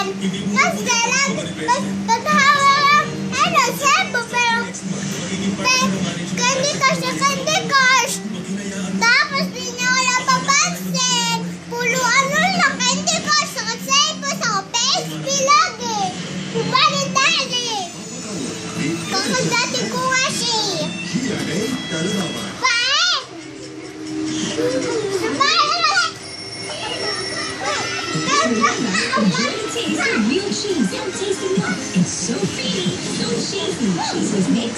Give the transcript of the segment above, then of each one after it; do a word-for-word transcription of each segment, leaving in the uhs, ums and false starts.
yan. Kasi lang, tatawa ano, sebo, pero Candy Crush na Candy Crush. Tapos di niya wala papansin. Pulo ano lang, Candy Crush, saka sebo, saka P S P lagi. Diba ni Daddy? Baka dati ko nga siya. Pae! Taste the real cheese. Don't taste it up. It's so creamy, so cheesy. Cheese's mix.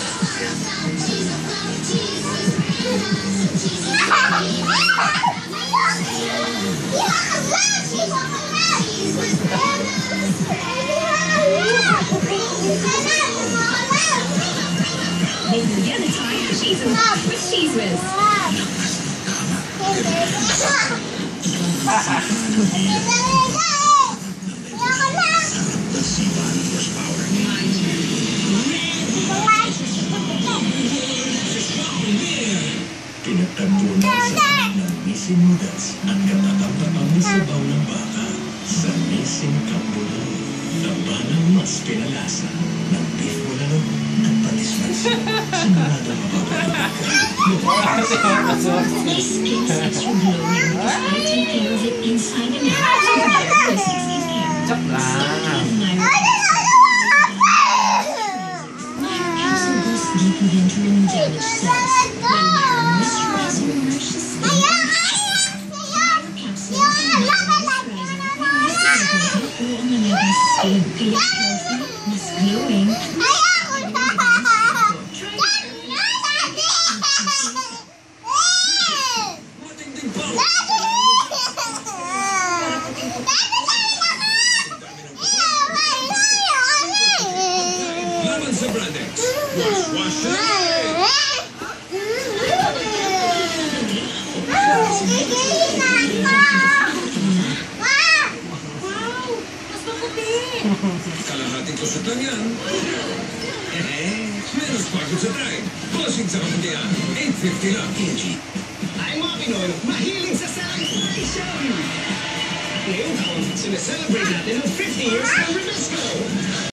Maybe the other time, cheese and love with Cheese Whiz. Pinagtagpuan sa ng Nissin Noodles at katatapang sabaw ng baka sa Nissin Cambulo. Taba ng mas pinalasa ng beef bulalo at patis-patis. Sigurado mapapalipad ka. This makes extra glowing because I take care of it inside and out. Chok lang. Deeper than drilling damage cells. When you're moisturizing and nourishes skin, skin is healthy, is glowing. Laban sa Brandex. Wash, wash, kalahating kusot lang yan. Eh, menos pagod sa drive. Bossing sa kamuntian. eight fifty lang. Ay mga Pinoy, mahilig sa celebration! Ngayong taon, sineselebrate natin ang fifty years ng Revesco.